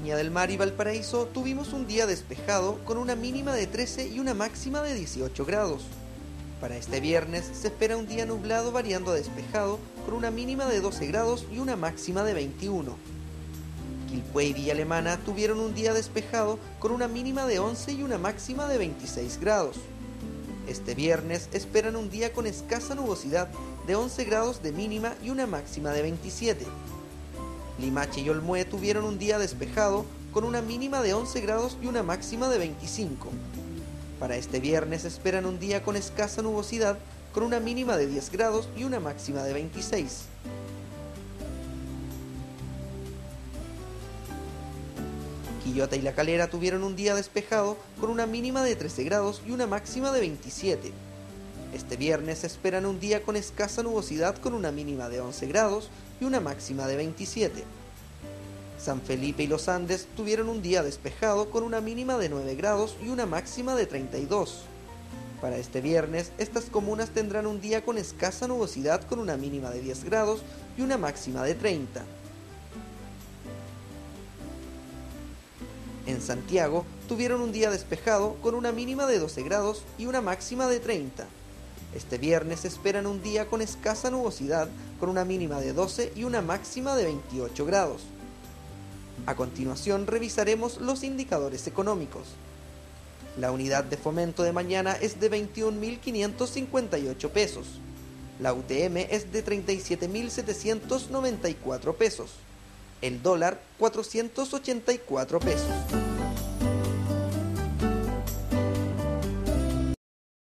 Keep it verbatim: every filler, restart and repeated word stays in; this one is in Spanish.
Viña del Mar y Valparaíso tuvimos un día despejado con una mínima de trece y una máxima de dieciocho grados. Para este viernes se espera un día nublado variando a despejado con una mínima de doce grados y una máxima de veintiuno. Quilpué y Villa Alemana tuvieron un día despejado con una mínima de once y una máxima de veintiséis grados. Este viernes esperan un día con escasa nubosidad de once grados de mínima y una máxima de veintisiete. Limache y Olmué tuvieron un día despejado con una mínima de once grados y una máxima de veinticinco. Para este viernes esperan un día con escasa nubosidad con una mínima de diez grados y una máxima de veintiséis. Quillota y La Calera tuvieron un día despejado con una mínima de trece grados y una máxima de veintisiete. Este viernes esperan un día con escasa nubosidad con una mínima de once grados y una máxima de veintisiete. San Felipe y Los Andes tuvieron un día despejado con una mínima de nueve grados y una máxima de treinta y dos. Para este viernes, estas comunas tendrán un día con escasa nubosidad con una mínima de diez grados y una máxima de treinta. En Santiago tuvieron un día despejado con una mínima de doce grados y una máxima de treinta. Este viernes esperan un día con escasa nubosidad con una mínima de doce y una máxima de veintiocho grados. A continuación revisaremos los indicadores económicos. La unidad de fomento de mañana es de veintiún mil quinientos cincuenta y ocho pesos. La U T M es de treinta y siete mil setecientos noventa y cuatro pesos. El dólar cuatrocientos ochenta y cuatro pesos.